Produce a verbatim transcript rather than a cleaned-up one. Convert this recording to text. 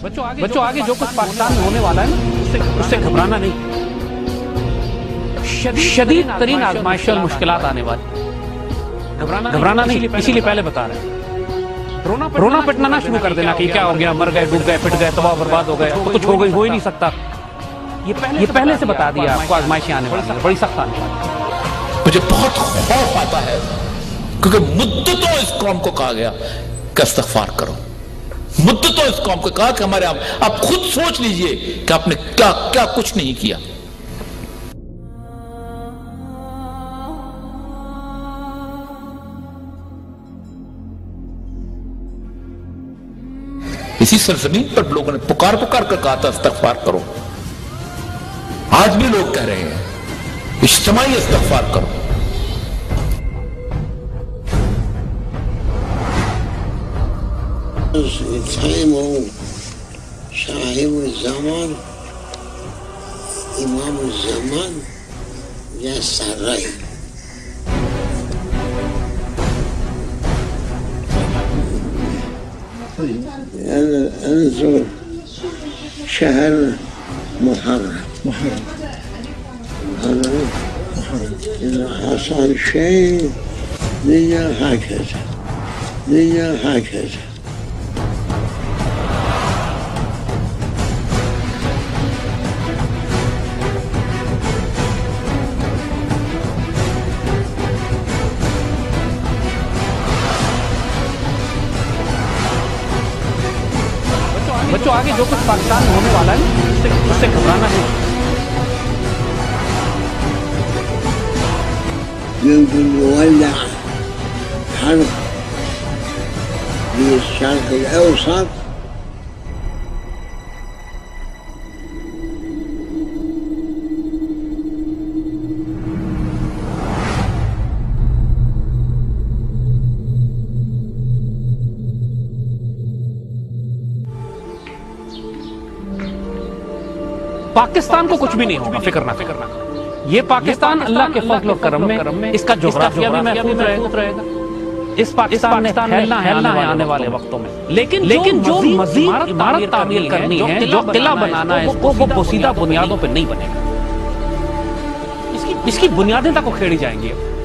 बच्चों आगे बच्चों आगे जो कुछ पाकिस्तान में होने वाला है उससे उससे घबराना नहीं। शदीद तरीन आजमाइश और मुश्किलात आने वाली, घबराना घबराना नहीं, इसीलिए पहले बता रहे हैं। रोना पिटना ना शुरू कर देना कि क्या हो गया, मर गए, डूब गए, पिट गए, तबाह बर्बाद हो गए, तो कुछ हो गई, हो ही नहीं सकता। ये पहले ये पहले से बता दिया आपको, आजमाइशें आने वाली, बड़ी सख्त आने वाली। मुझे बहुत खौफ आता है क्योंकि मुद्दतों इस कौम को कहा गया कि इस्तिग़फ़ार करो। मुद्दतों इस कौम को कहा कि हमारे आप, आप खुद सोच लीजिए कि आपने क्या क्या कुछ नहीं किया। इसी सरजमीन पर लोगों ने पुकार पुकार कर कहा था इस्तिग़फ़ार करो। आज भी लोग कह रहे हैं इज्तिमाई इस्तिग़फ़ार करो। साहिब ज़मान, इमाम ज़मान या साराई। انظر شهر محرم محرم محرم إذا حصل شيء الدنيا هكذا، الدنيا هكذا. बच्चों आगे जो कुछ पाकिस्तान में होने वाला है उससे उससे घबराना नहीं। يمكن يولع حرب في الشرق الأوسط पाकिस्तान को कुछ भी नहीं होगा, फिक्र ना फिक्र ना। ये पाकिस्तान अल्लाह के फज़ल और करम में इसका जोग्राफिया भी महफूज रहेगा। इस पाकिस्तान में फैलना है आने वाले वक्तों में। लेकिन लेकिन जो मज़ीद इमारत तामीर करनी है, जो किला बनाना है, इसको वो पोसीदा बुनियादों पर नहीं बनेगा। इसकी इसकी बुनियादें तक उखेड़ी जाएंगी।